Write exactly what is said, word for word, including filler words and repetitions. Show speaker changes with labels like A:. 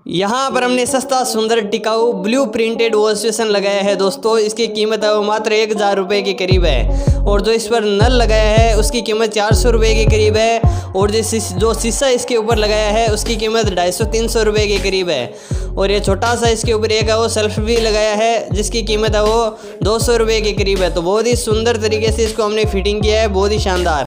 A: यहाँ पर हमने सस्ता सुंदर टिकाऊ ब्लू प्रिंटेड वॉश बेसिन लगाया है दोस्तों। इसकी कीमत है वो मात्र एक हज़ार रुपये के करीब है और जो इस पर नल लगाया है उसकी कीमत चार सौ रुपये के करीब है और जिस जो शीशा इसके ऊपर लगाया है उसकी कीमत ढाई सौ तीन सौ रुपये के करीब है और ये छोटा सा इसके ऊपर एक है वो सेल्फ भी लगाया है जिसकी कीमत है वो दो सौ रुपये के करीब है। तो बहुत ही सुंदर तरीके से इसको हमने फिटिंग किया है, बहुत ही शानदार।